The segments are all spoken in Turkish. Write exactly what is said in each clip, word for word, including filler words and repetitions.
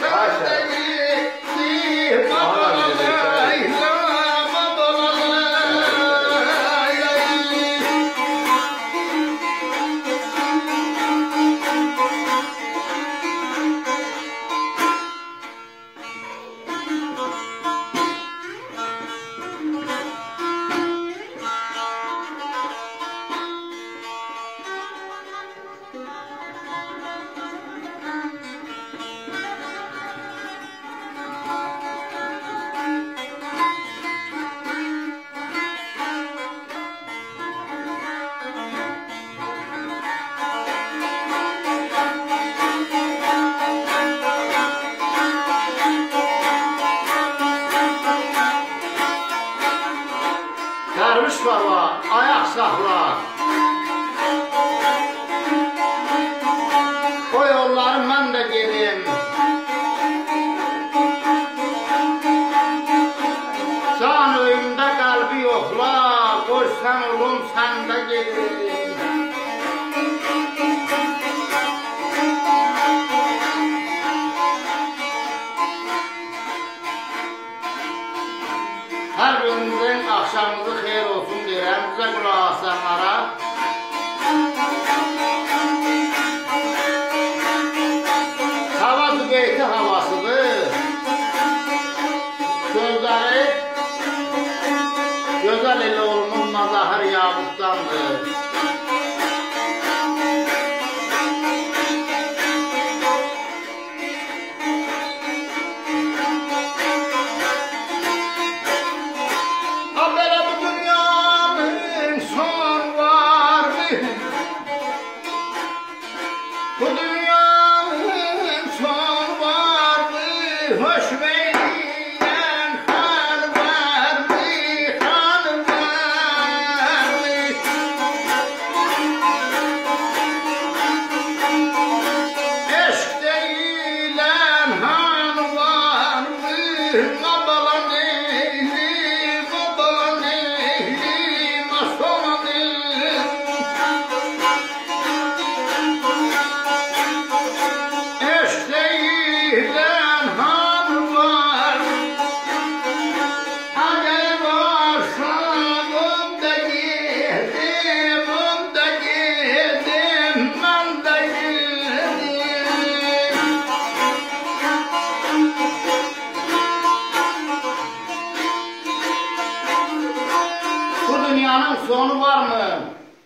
Ayak saxla. O yolları mən də gedim. Can öyümdə qəlbi yoxla, qoy sən olun, sən də gedim. Hər günümüzün axşamımızı xeyir olsun deyirəm, bizə qulaq asanlara. Hava Dubeyti havasıdır. Sözləri gözəl elə olun Məzahir Yaqubdandır. Dünyanın sonu var mı?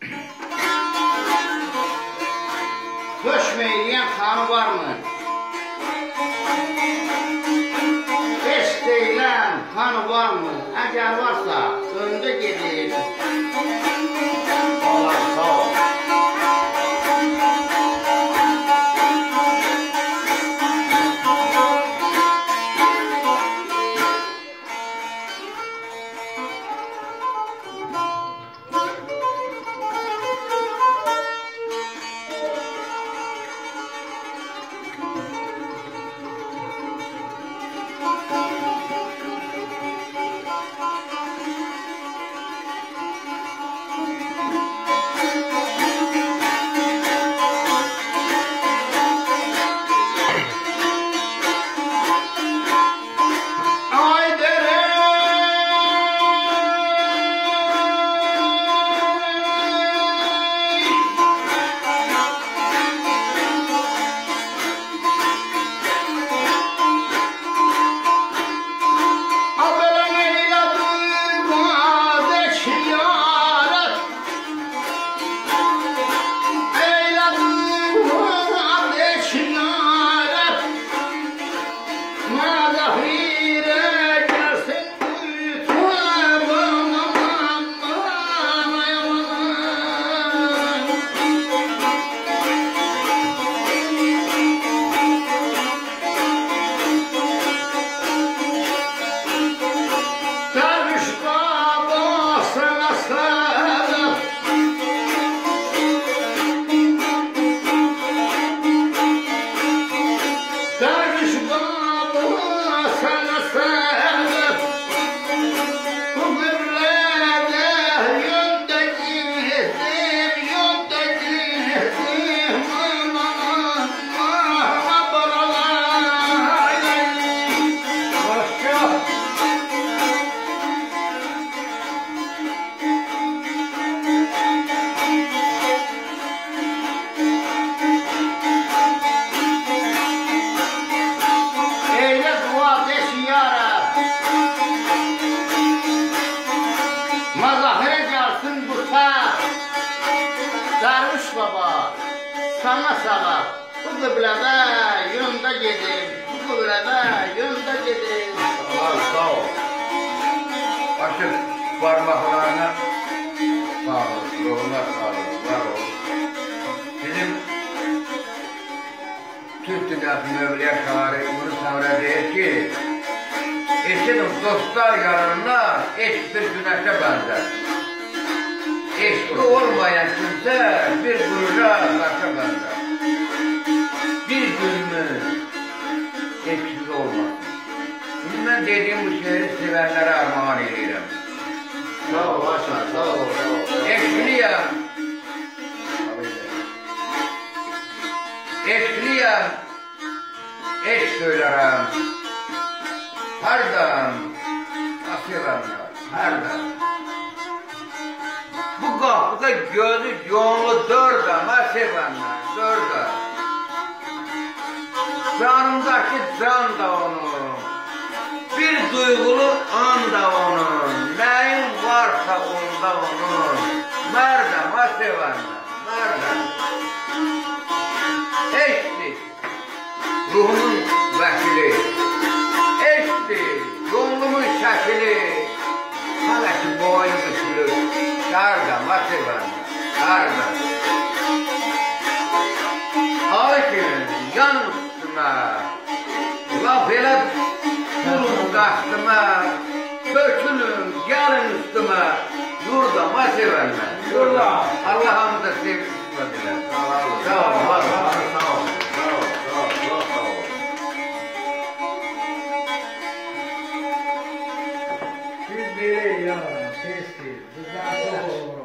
Köşmeyleyen kanı var mı? Eş deyilen kanı var mı? Eğer varsa önde gidin. Allah sağ ol. qıblədə yöndə gedim, bu qıblədə yöndə gedim. Sağ ol. Aşıq parmaqlarına sağlıq, yoluna sağlıq, var ol. Bizim Türk dünyasının övliya şairi Yunus Emre deyir ki, eşidim dostlar yanında eşk bir güneşe benzer. Eşki olmayan kimse bir kuruca taşa benzer. Bir günümüz eşksiz olmaz. Şimdi ben dediğim bu şehri sevenlere armağan ediyorum. Sağ ol, Aşıq, sağ ol. Eşkliyem. Eşkliyem. Eşk söylerim. Herden. Asirenler. Herden. Bu kapıda gözü yolu dörden. Asirenler. Dörden. Canımdaki can da onun. Bir duygulu an da onun. Neyin varsa onda onun. Nereden ha sevenler? Nereden? Eşti. Ruhumun vəkili. Eşti. Yolumun şəkili. Hələ ki boyun üstülür. Nereden ha sevenler? Nereden? Hakim yan üstüme. Laf elə durun qaçtıma. Tökülün, gəlin üstüme. Yurdama sevenler. Yurda. Allah'ım da sevgisi verdiler. Sağ ol. Sağ ol. Sağ ol. Siz biri ya, siz siz. Bizden çok olur.